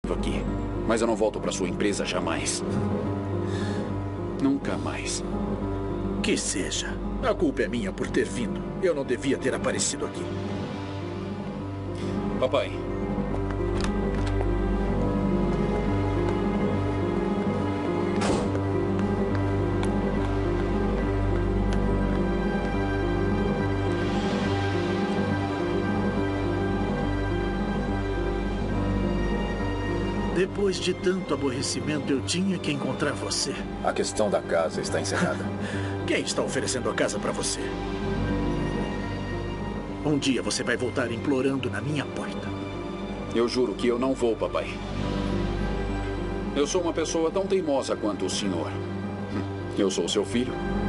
aqui, mas eu não volto para sua empresa jamais. Nunca mais. Que seja. A culpa é minha por ter vindo. Eu não devia ter aparecido aqui. Papai. Depois de tanto aborrecimento, eu tinha que encontrar você. A questão da casa está encerrada. Quem está oferecendo a casa para você? Um dia você vai voltar implorando na minha porta. Eu juro que eu não vou, papai. Eu sou uma pessoa tão teimosa quanto o senhor. Eu sou seu filho.